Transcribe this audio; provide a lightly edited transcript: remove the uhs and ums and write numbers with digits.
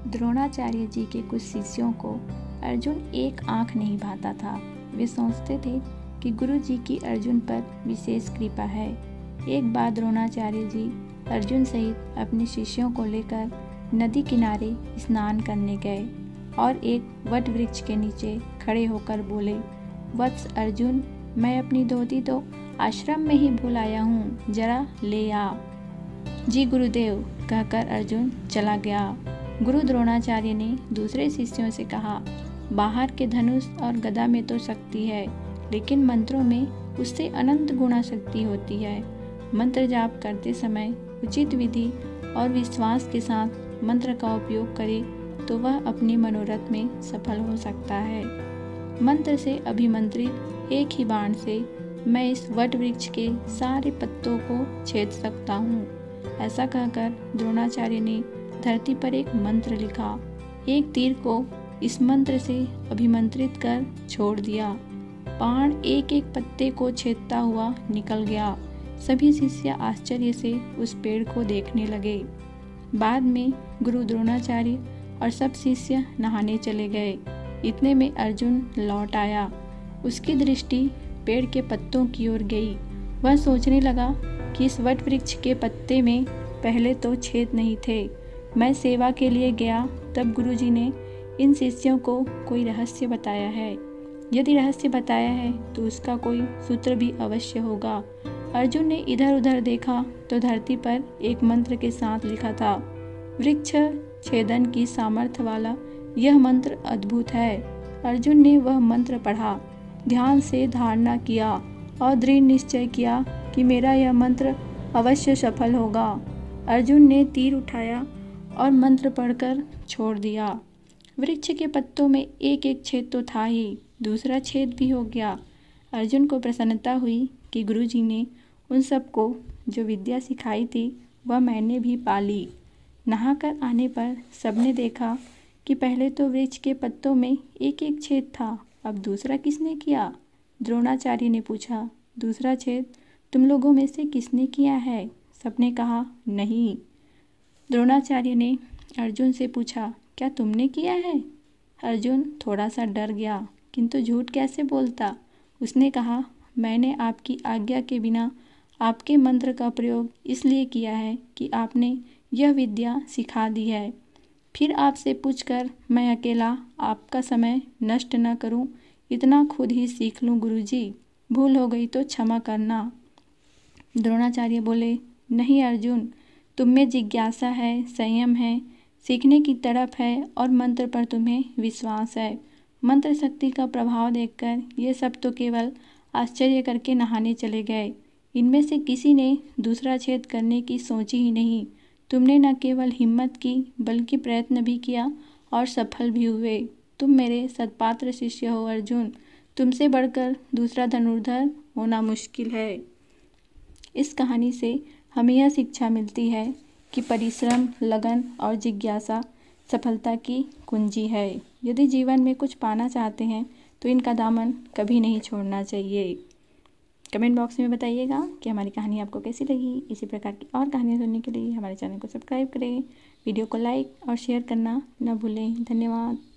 द्रोणाचार्य जी के कुछ शिष्यों को अर्जुन एक आंख नहीं भाता था। वे सोचते थे कि गुरु जी की अर्जुन पर विशेष कृपा है। एक बार द्रोणाचार्य जी अर्जुन सहित अपने शिष्यों को लेकर नदी किनारे स्नान करने गए और एक वट वृक्ष के नीचे खड़े होकर बोले, वत्स अर्जुन, मैं अपनी धोती तो आश्रम में ही भूल आया हूँ, जरा ले आ। जी गुरुदेव कहकर अर्जुन चला गया। गुरु द्रोणाचार्य ने दूसरे शिष्यों से कहा, बाहर के धनुष और गदा में तो शक्ति है, लेकिन मंत्रों में उससे अनंत गुणा शक्ति होती है। मंत्र जाप करते समय उचित विधि और विश्वास के साथ मंत्र का उपयोग करे तो वह अपने मनोरथ में सफल हो सकता है। मंत्र से अभिमंत्रित एक ही बाण से मैं इस वट वृक्ष के सारे पत्तों को छेद सकता हूँ। ऐसा कहकर द्रोणाचार्य ने धरती पर एक मंत्र लिखा। एक तीर को इस मंत्र से अभिमंत्रित कर छोड़ दिया। बाण एक एक पत्ते को छेदता हुआ निकल गया। सभी शिष्य आश्चर्य से उस पेड़ को देखने लगे। बाद में गुरु द्रोणाचार्य और सब शिष्य नहाने चले गए। इतने में अर्जुन लौट आया। उसकी दृष्टि पेड़ के पत्तों की ओर गई। वह सोचने लगा कि इस वट वृक्ष के पत्ते में पहले तो छेद नहीं थे। मैं सेवा के लिए गया तब गुरुजी ने इन शिष्यों को कोई रहस्य बताया है। यदि रहस्य बताया है तो उसका कोई सूत्र भी अवश्य होगा। अर्जुन ने इधर उधर देखा तो धरती पर एक मंत्र के साथ लिखा था, वृक्ष छेदन की सामर्थ्य वाला यह मंत्र अद्भुत है। अर्जुन ने वह मंत्र पढ़ा, ध्यान से धारणा किया और दृढ़ निश्चय किया कि मेरा यह मंत्र अवश्य सफल होगा। अर्जुन ने तीर उठाया और मंत्र पढ़कर छोड़ दिया। वृक्ष के पत्तों में एक एक छेद तो था ही, दूसरा छेद भी हो गया। अर्जुन को प्रसन्नता हुई कि गुरुजी ने उन सबको जो विद्या सिखाई थी वह मैंने भी पाली। नहाकर आने पर सबने देखा कि पहले तो वृक्ष के पत्तों में एक एक छेद था, अब दूसरा किसने किया? द्रोणाचार्य ने पूछा, दूसरा छेद तुम लोगों में से किसने किया है? सबने कहा, नहीं। द्रोणाचार्य ने अर्जुन से पूछा, क्या तुमने किया है? अर्जुन थोड़ा सा डर गया, किंतु झूठ कैसे बोलता। उसने कहा, मैंने आपकी आज्ञा के बिना आपके मंत्र का प्रयोग इसलिए किया है कि आपने यह विद्या सिखा दी है। फिर आपसे पूछकर मैं अकेला आपका समय नष्ट न करूं, इतना खुद ही सीख लूं गुरुजी। भूल हो गई तो क्षमा करना। द्रोणाचार्य बोले, नहीं अर्जुन, तुम में जिज्ञासा है, संयम है, सीखने की तड़प है और मंत्र पर तुम्हें विश्वास है। मंत्र शक्ति का प्रभाव देखकर ये सब तो केवल आश्चर्य करके नहाने चले गए। इनमें से किसी ने दूसरा छेद करने की सोची ही नहीं। तुमने न केवल हिम्मत की बल्कि प्रयत्न भी किया और सफल भी हुए। तुम मेरे सत्पात्र शिष्य हो अर्जुन। तुमसे बढ़कर दूसरा धनुर्धर होना मुश्किल है। इस कहानी से हमें यह शिक्षा मिलती है कि परिश्रम, लगन और जिज्ञासा सफलता की कुंजी है। यदि जीवन में कुछ पाना चाहते हैं तो इनका दामन कभी नहीं छोड़ना चाहिए। कमेंट बॉक्स में बताइएगा कि हमारी कहानी आपको कैसी लगी। इसी प्रकार की और कहानियाँ सुनने के लिए हमारे चैनल को सब्सक्राइब करें। वीडियो को लाइक और शेयर करना न भूलें। धन्यवाद।